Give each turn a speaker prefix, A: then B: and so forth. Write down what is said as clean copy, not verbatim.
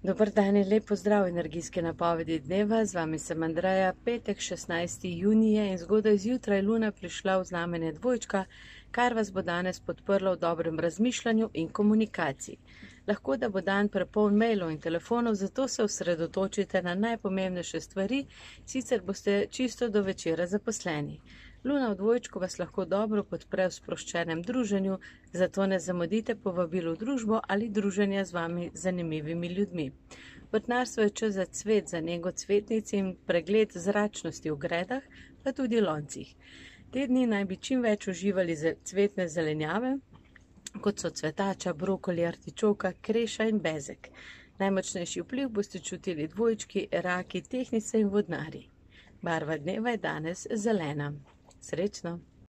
A: Dober dan in lep pozdrav energijske napovedi dneva, z vami sem Andreja, petek 16. junije in zgodaj zjutraj Luna prišla v znamenje dvojčka, kar vas bo danes podprlo v dobrem razmišljanju in komunikaciji. Lahko da bo dan prepoln mailov in telefonov, zato se osredotočite na najpomembnejše stvari, sicer boste čisto do večera zaposleni. Luna v dvojčku vas lahko dobro podpre v sproščenem druženju, zato ne zamudite povabilu v družbo ali druženja z vami zanimivimi ljudmi. Vrtnarstvo je čas za cvet, za nego cvetnic in pregled zračnosti v gredah, pa tudi loncih. Te dni naj bi čim več uživali cvetne zelenjave, kot so cvetača, brokoli, artičoka, kreša in bezek. Najmočnejši vpliv boste čutili dvojčki, raki, tehnice in vodnari. Barva dneva je danes zelena. Srečno!